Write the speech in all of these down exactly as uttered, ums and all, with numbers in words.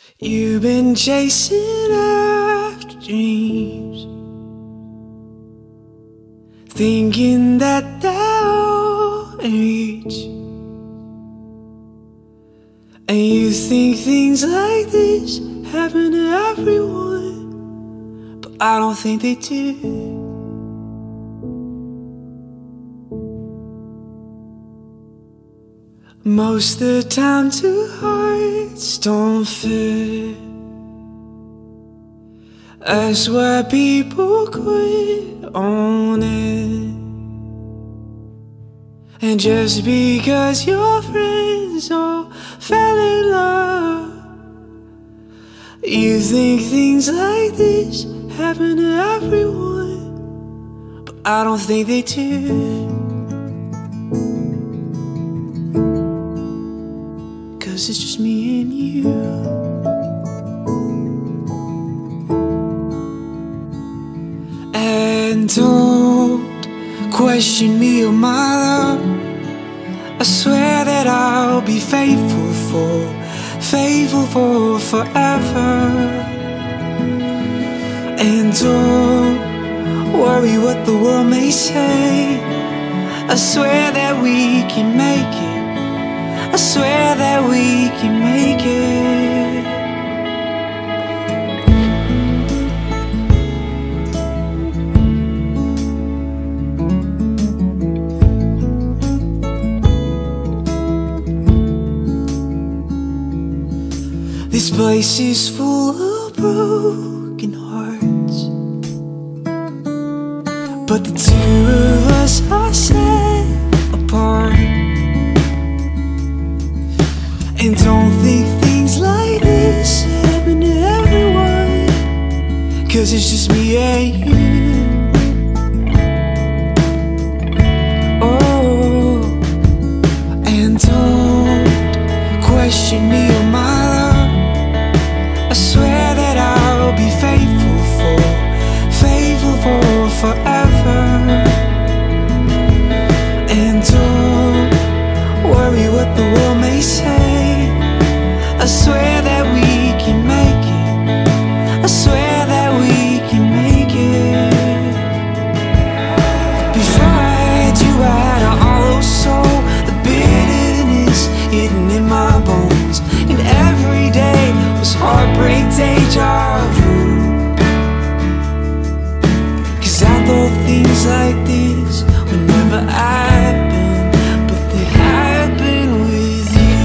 You've been chasing after dreams, thinking that they're in reach. And you think things like this happen to everyone, but I don't think they do. Most of the time two hearts don't fit. That's why people quit on it. And just because your friends all fell in love, you think things like this happen to everyone, but I don't think they do. 'Cause it's just me and you. And don't question me or my love. I swear that I'll be faithful for, faithful for forever. And don't worry what the world may say. I swear that we can make it. I swear that we can make it. This place is full of broken hearts, but the two of us are set apart. And don't think things like this happen to everyone, 'cause it's just me and you. Oh, and don't question me or my love. I swear that I'll be faithful for, faithful for forever. And don't worry what the world may say. I swear that we can make it. I swear that we can make it. Before I had you, I had an hollow soul, the bitterness hidden in my bones. And every day was heartbreak, deja vu. 'Cause I thought things like this would never happen, but they happen with you.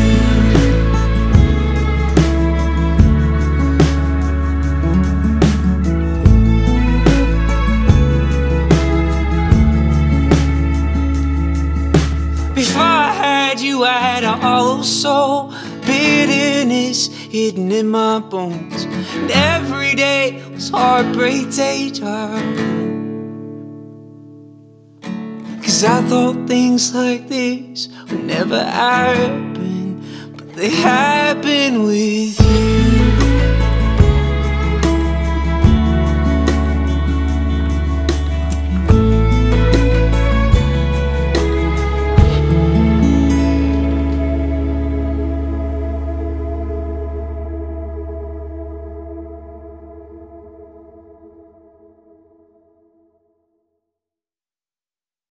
Before I had you, I had a hollow soul, bitterness hidden in my bones. And every day was heartbreak, deja vu. 'Cause I thought things like this would never happen, but they happen with you.